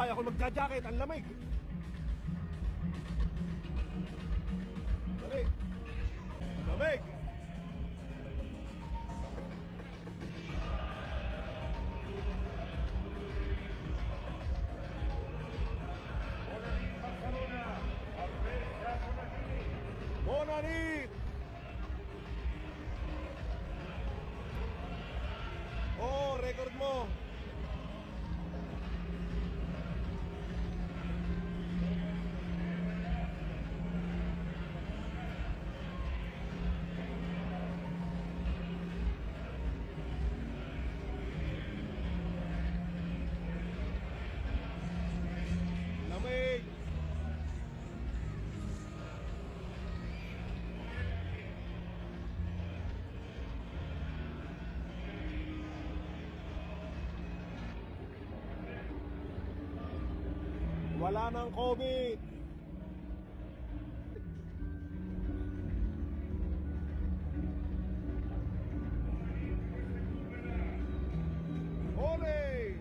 kaya ko magja-jacket, ang lamig. Lamig. Lamig. Bonanit! Oh, record mo. Lamig. Wala nang COVID. Ole!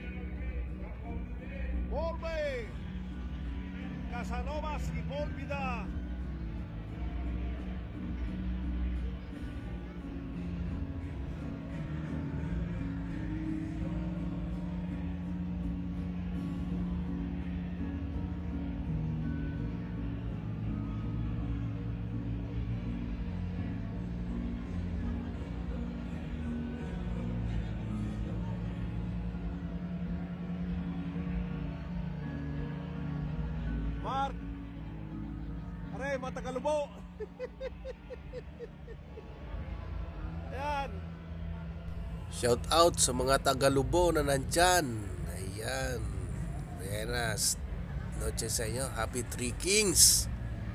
Volve! Casanovas y Volvida. Mark! Aray, matagalubo! Ayan! Shout out sa mga Tagalubo na nandyan. Ayan. Buenas noche sa inyo. Happy Three Kings.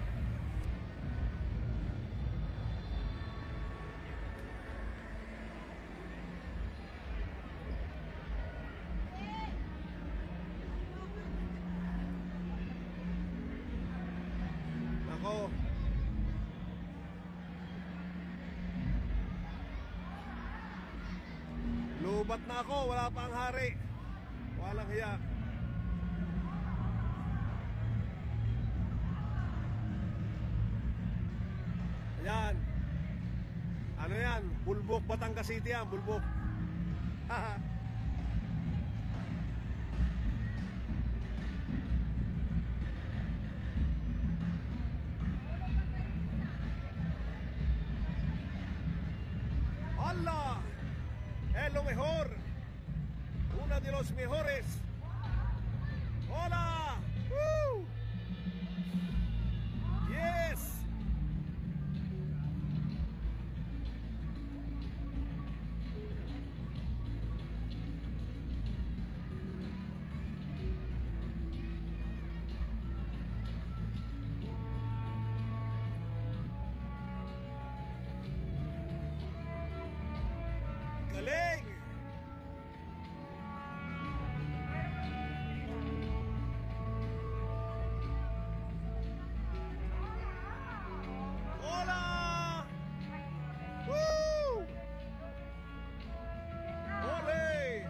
Ako. Lubat na ako, wala pa ang hari. Walang hiya. Ayan. Ano yan? Bulbok, Batangas City yan, bulbok. ¡Hala! Es lo mejor. Una de los mejores. ¡Hola! ¡Woo! ¡Yes! Galing! Hola! Woo! Ole!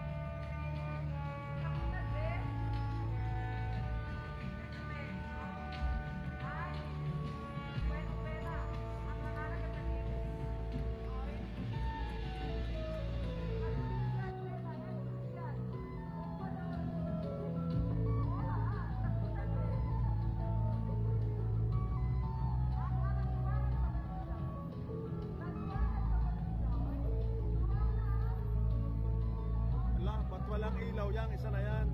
Wala, ba't walang ilaw yan? Isa na yan.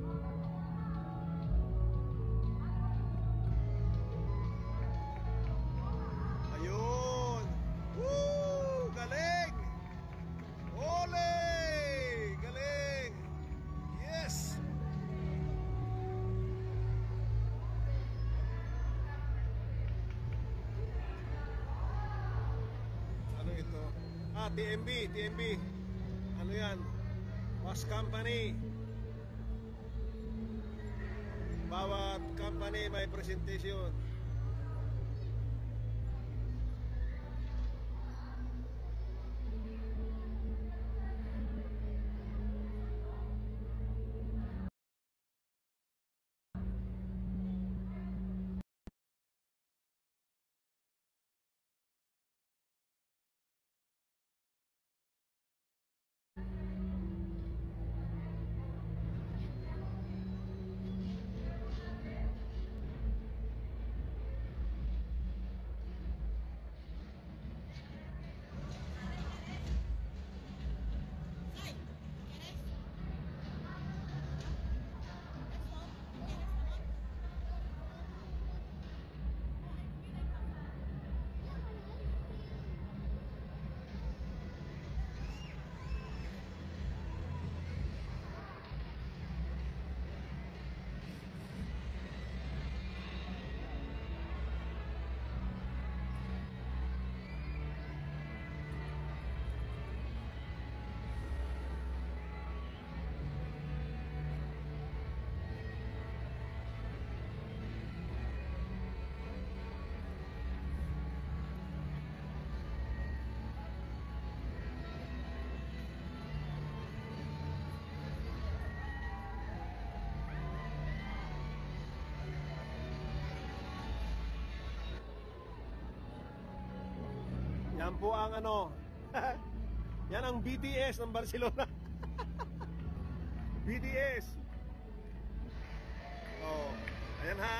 Ayun! Woo! Galing! Ole! Galing! Yes! Ano ito? Ah, TMB, TMB. Ano yan? Was company. Bawat company may presentation. Yan po ang ano. Yan ang BTS ng Barcelona. BTS. Oh, ayan ha.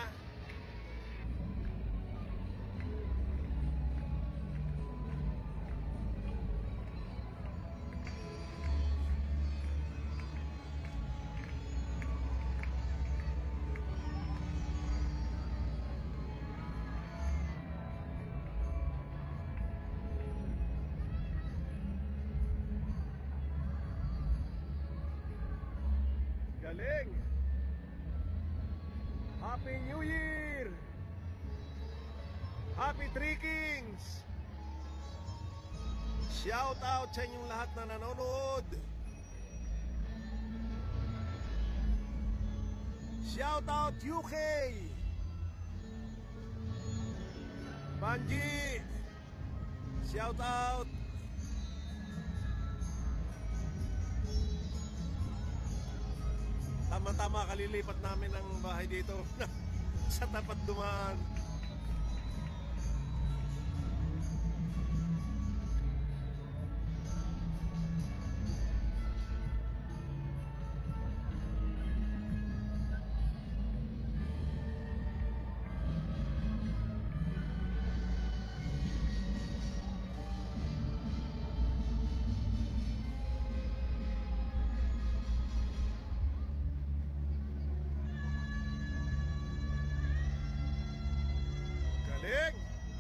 Galing! Happy New Year! Happy Three Kings! Shout out sa inyong lahat na nanonood! Shout out UK! Banji! Shout out! Tama-tama, kalilipat namin ang bahay dito sa tapat dumaan. Galing!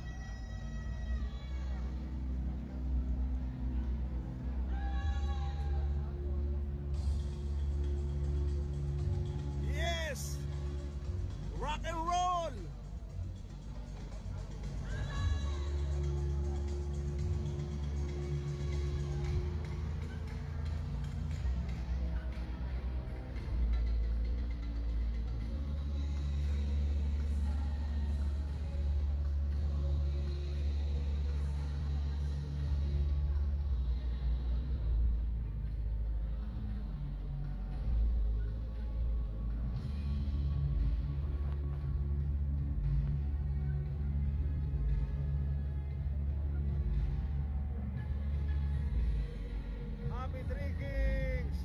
Yes! Rock and roll! Happy Three Kings!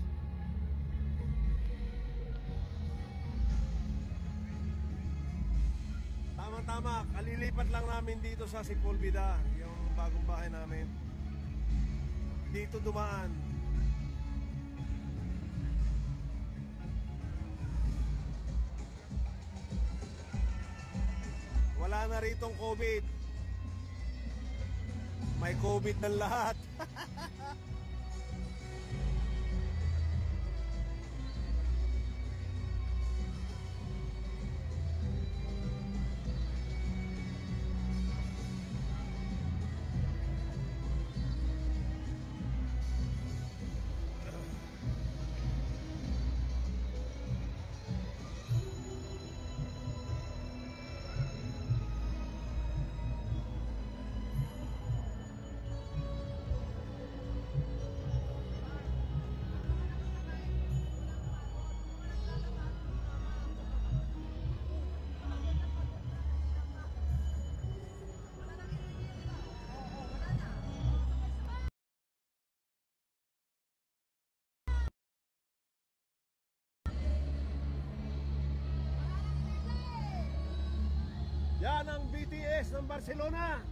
Tama-tama, kalilipat lang namin dito sa Sepulveda, yung bagong bahay namin. Dito dumaan. Wala na ritong COVID. May COVID ng lahat. Yan ang BTS ng Barcelona.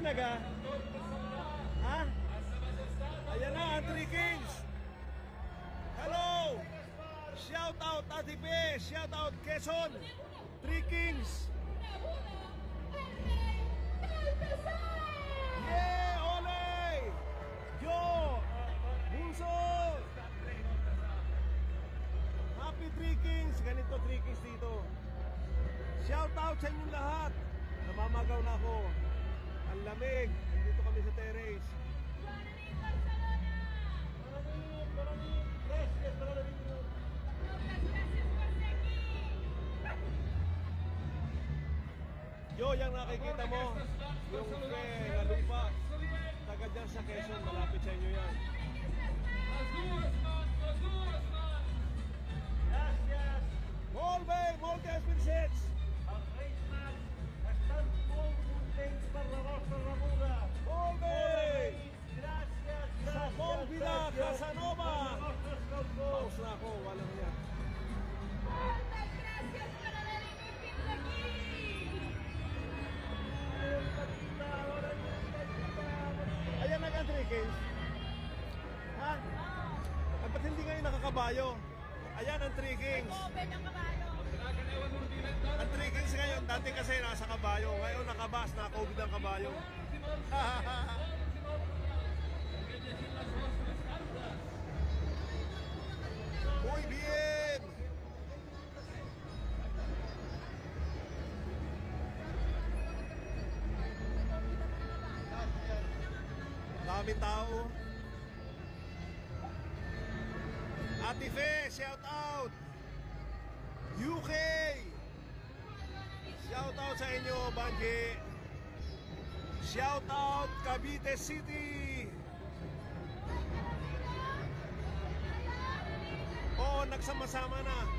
talaga? Ha? Ayan na, ang Three Kings. Hello! Shout out Ate Pe, shout out Quezon. Three Kings. Yeah, Ole! Yo! Bunso! Happy Three Kings. Ganito Three Kings dito. Shout out sa inyong lahat. Namamagaw na ako. Ang lamig. Dito kami sa terrace. Maraming gracias. Yo, yung nakikita mo, yung na lupa, taga dyan sa Quezon, malapit sa inyo yan. Gracias. Molde Spinsets. Al Reisman estan molt contents per la vostra rebuda. Molde! Gràcies, Sa Polvida, Casanova. per la vostra escalfor. Paus na ako, walang yan. Muchas gracias por haberme visto aquí. Ayan na ang Three Kings. Ha? Ay, ba't hindi ngayon nakakabayo? Ayan ang Three Kings. Open ang kabayo. Ang Three Kings ngayon, dati kasi nasa kabayo. Ngayon nakabas, naka-COVID ang kabayo. Muy bien! Daming tao. Ate Fe, shout out! UK! Shout out sa inyo, Banji! Shout out, Cavite City! Oo, nagsama-sama na.